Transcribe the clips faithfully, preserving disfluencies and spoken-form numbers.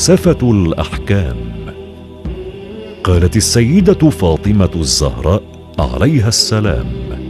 فلسفة الأحكام. قالت السيدة فاطمة الزهراء عليها السلام: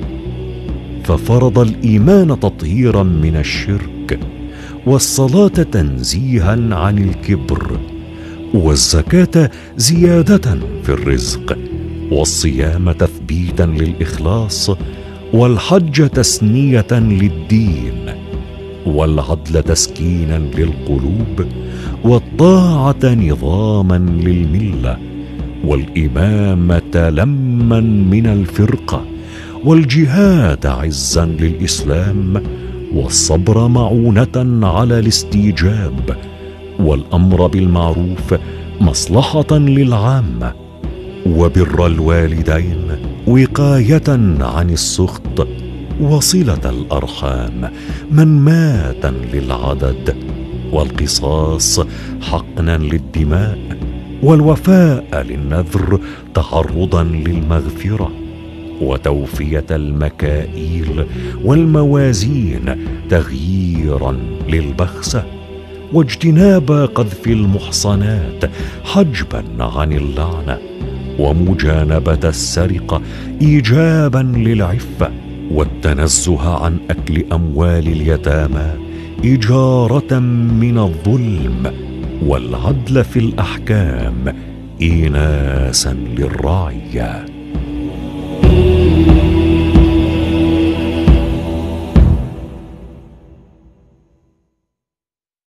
ففرض الإيمان تطهيرا من الشرك، والصلاة تنزيها عن الكبر، والزكاة زيادة في الرزق، والصيام تثبيتا للإخلاص، والحج تسنية للدين، والعدل تسكينا للقلوب، والطاعة نظاما للملة، والإمامة لما من الفرقة، والجهاد عزا للإسلام، والصبر معونة على الاستيجاب، والأمر بالمعروف مصلحة للعامة، وبر الوالدين وقاية عن السخط، وصلة الأرحام منماة للعدد، والقصاص حقنا للدماء، والوفاء للنذر تعرضا للمغفرة، وتوفية المكائيل والموازين تغييرا للبخسة، واجتناب قذف المحصنات حجبا عن اللعنة، ومجانبة السرقة إيجابا للعفة، والتنزه عن أكل أموال اليتامى إجارة من الظلم، والعدل في الأحكام إيناسا للرعية.